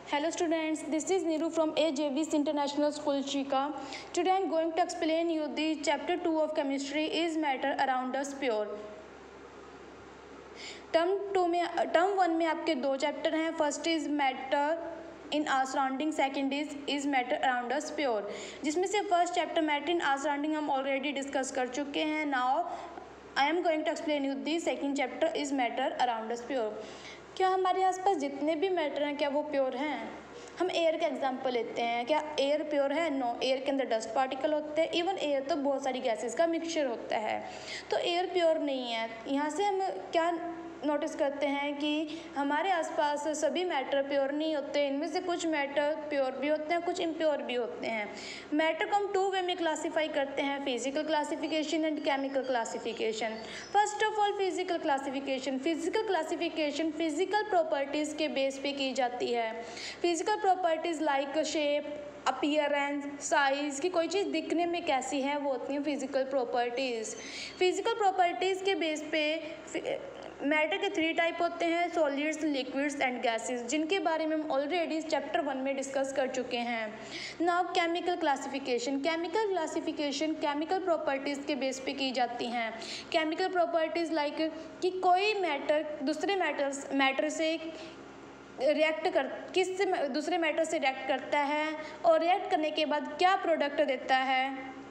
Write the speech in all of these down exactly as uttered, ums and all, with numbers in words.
Hello students, this is Niru from A J V's International School Chika. Today I am going to explain you the chapter two of chemistry is matter around us pure. Term two में term one में आपके दो chapter हैं. First is matter in our surrounding, second is is matter around us pure. जिसमें से first chapter matter in our surrounding हम already discuss कर चुके हैं. Now I am going to explain you the second chapter is matter around us pure. क्या हमारे आसपास जितने भी मैटर हैं क्या वो प्योर हैं? हम एयर का एग्जांपल लेते हैं. क्या एयर प्योर है? नो. एयर के अंदर डस्ट पार्टिकल होते हैं. इवन एयर तो बहुत सारी गैसेस का मिक्सचर होता है, तो एयर प्योर नहीं है. यहाँ से हम क्या नोटिस करते हैं कि हमारे आसपास सभी मैटर प्योर नहीं होते. इनमें से कुछ मैटर प्योर भी होते हैं, कुछ इम्प्योर भी होते हैं. मैटर को हम टू वे में क्लासीफाई करते हैं, physical classification and chemical classification. First of all physical classification. Physical classification physical properties के बेस पे की जाती है. Physical properties like shape, appearance, size, की कोई चीज़ दिखने में कैसी है वो होती हैं फिजिकल प्रॉपर्टीज़. फिजिकल प्रॉपर्टीज़ के बेस पे मैटर के थ्री टाइप होते हैं, सॉलिड्स, लिक्विड्स एंड गैसेस, जिनके बारे में हम ऑलरेडी चैप्टर वन में डिस्कस कर चुके हैं. Now chemical classification. Chemical classification chemical properties के बेस पे की जाती हैं. केमिकल प्रॉपर्टीज़ लाइक कि कोई मैटर दूसरे मैटर्स मैटर से रिएक्ट कर किस से दूसरे मैटर से रिएक्ट करता है और रिएक्ट करने के बाद क्या प्रोडक्ट देता है,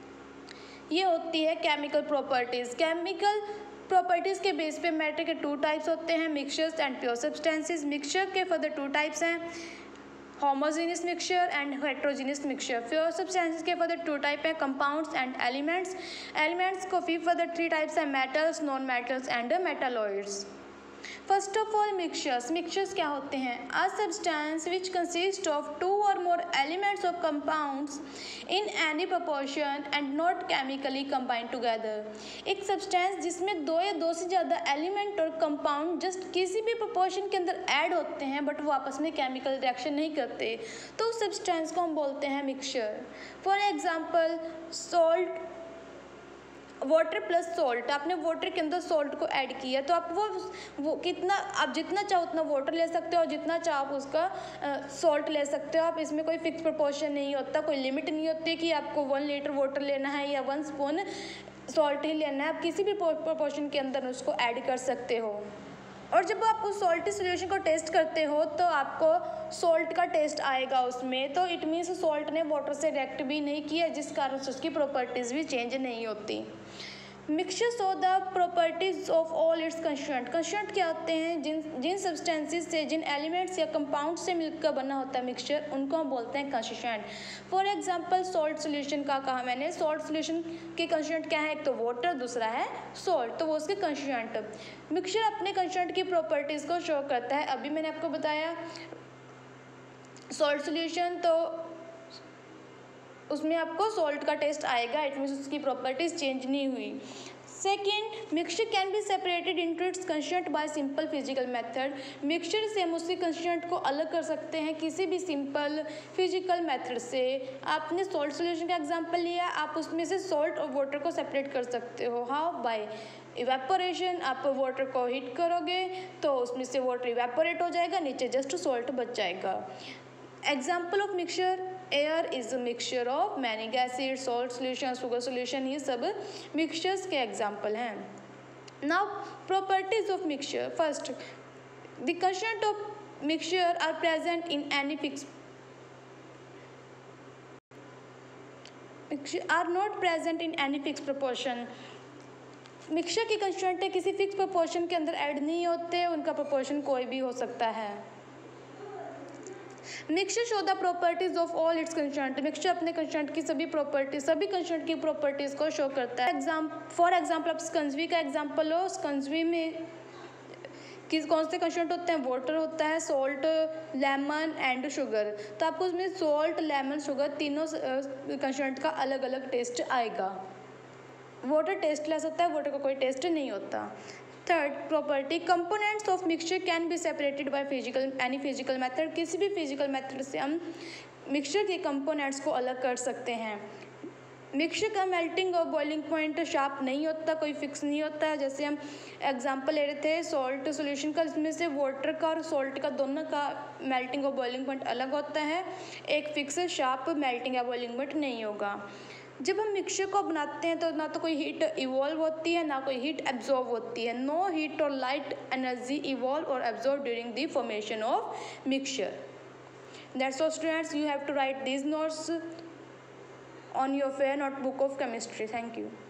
ये होती है केमिकल प्रॉपर्टीज़. केमिकल प्रॉपर्टीज़ के बेस पे मैटर के टू टाइप्स होते हैं, mixtures and pure substances. Mixture के फर्दर टू टाइप्स हैं, homogeneous mixture and heterogeneous mixture. Pure substances के फर्दर टू टाइप हैं, कंपाउंड्स एंड एलिमेंट्स. एलिमेंट्स को फिर फर्दर थ्री टाइप्स हैं, metals, non metals and metalloids. First of all mixtures. Mixtures क्या होते हैं? A substance which consist of two or more elements or compounds in any proportion and not chemically combined together. एक substance जिसमें दो या दो से ज़्यादा एलिमेंट और कंपाउंड जस्ट किसी भी प्रोपोर्शन के अंदर ऐड होते हैं बट वो आपस में केमिकल रिएक्शन नहीं करते, तो उस सब्सटेंस को हम बोलते हैं mixture. For example salt, water plus salt. आपने वाटर के अंदर सॉल्ट को ऐड किया तो आप वो वो कितना आप जितना चाहो उतना वाटर ले सकते हो और जितना चाहो आप उसका सॉल्ट ले सकते हो. आप इसमें कोई फिक्स प्रोपोर्शन नहीं होता, कोई लिमिट नहीं होती कि आपको वन लीटर वाटर लेना है या वन स्पून सॉल्ट ही लेना है. आप किसी भी प्रोपोर्शन के अंदर उसको ऐड कर सकते हो. और जब आप उस सॉल्टी सोल्यूशन को टेस्ट करते हो तो आपको सॉल्ट का टेस्ट आएगा उसमें, तो इट मीन्स सॉल्ट ने वाटर से रिएक्ट भी नहीं किया, जिस कारण से उसकी प्रॉपर्टीज़ भी चेंज नहीं होती. Mixture show the properties of all its constituent. Constituent क्या होते हैं? जिन जिन सब्सटेंसेस से, जिन एलिमेंट्स या कंपाउंड से मिलकर बना होता है मिक्सचर, उनको हम बोलते हैं constituent. For example salt solution का कहा मैंने. सॉल्ट सॉल्यूशन के कंस्टिट्यूएंट क्या है? एक तो वाटर, दूसरा है सॉल्ट, तो वो उसके कंस्टिट्यूएंट. मिक्सचर अपने कंस्टिट्यूएंट की प्रॉपर्टीज़ को शो करता है. अभी मैंने आपको बताया सॉल्ट सॉल्यूशन, तो उसमें आपको सॉल्ट का टेस्ट आएगा, इट मीन्स उसकी प्रॉपर्टीज चेंज नहीं हुई. Second, mixture can be separated into its constituent by simple physical method. Mixture से हम उसके कंस्टिट्यूएंट को अलग कर सकते हैं किसी भी सिंपल फिजिकल मेथड से. आपने सॉल्ट सॉल्यूशन का एग्जांपल लिया, आप उसमें से सॉल्ट और वाटर को सेपरेट कर सकते हो. हाउ? By evaporation. आप वाटर को हीट करोगे तो उसमें से वाटर इवेपोरेट हो जाएगा, नीचे जस्ट सॉल्ट बच जाएगा. Example of mixture, air is a mixture of many gases, salt solution, sugar solution, ये सब मिक्सचर्स के एग्जाम्पल हैं. Now properties of mixture. First, the constituent of mixture are present in any fix are not present in any fix proportion. Mixture के constituent किसी fix proportion के अंदर add नहीं होते, उनका प्रोपोर्शन कोई भी हो सकता है. Mixture show the properties of all its constituent. Mixture अपने कंस्टिट्यूएंट की सभी प्रॉपर्टीज सभी कंस्टिट्यूएंट की प्रॉपर्टीज को शो करता है. एग्जाम फॉर एग्जांपल आप स्कंजवी का एग्जांपल लो. स्कंजवी में किस कौन से कंस्टिट्यूएंट होते हैं? वाटर होता है, सॉल्ट, लेमन एंड शुगर. तो आपको उसमें सॉल्ट, लेमन, शुगर तीनों कंस्टिट्यूएंट का अलग अलग टेस्ट आएगा. वाटर टेस्टलेस होता है, वाटर का कोई टेस्ट नहीं होता. Third property, components of mixture can be separated by physical any physical method. किसी भी फिजिकल मेथड से हम मिक्सचर के कंपोनेंट्स को अलग कर सकते हैं. मिक्सचर का मेल्टिंग और बॉइलिंग पॉइंट शार्प नहीं होता, कोई फिक्स नहीं होता है। जैसे हम एग्जांपल ले रहे थे सॉल्ट सॉल्यूशन का, जिसमें से वाटर का और सॉल्ट का दोनों का मेल्टिंग और बॉइलिंग पॉइंट अलग होता है, एक फिक्स शार्प मेल्टिंग या बॉइलिंग पॉइंट नहीं होगा। जब हम मिक्सचर को बनाते हैं तो ना तो कोई हीट इवॉल्व होती है ना कोई हीट एब्जॉर्ब होती है। No heat or light energy evolve or absorb during the formation of mixture. That's all students, you have to write these notes on your fair notebook of chemistry. Thank you.